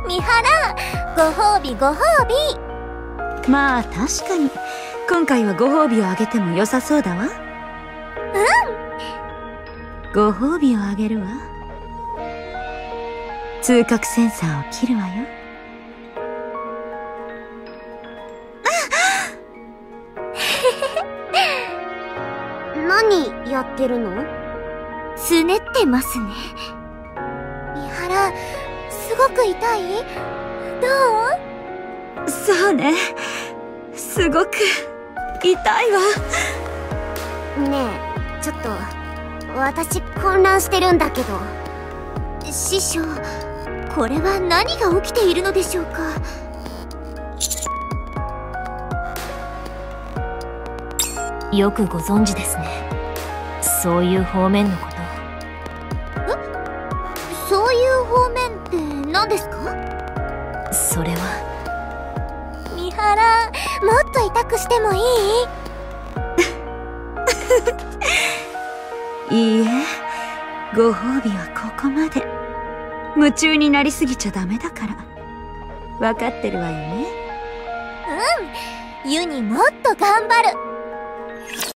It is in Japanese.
三原、ご褒美ご褒美。 まあ確かに今回はご褒美をあげても良さそうだわ。ご褒美をあげるわ。通覚センサーを切るわよ。 何やってるの？つねってますね。三原、すごく痛い？どう？ そうね、すごく痛いわ。 ねえ、ちょっと私混乱してるんだけど。師匠、これは何が起きているのでしょうか？ よくご存知ですね。そういう方面のこと。 そういう方面って何ですか？ それは三原、もっと痛くしてもいい？ いいえ、ご褒美はここまで。夢中になりすぎちゃダメだから。分かってるわよね。 ユニもっと頑張る。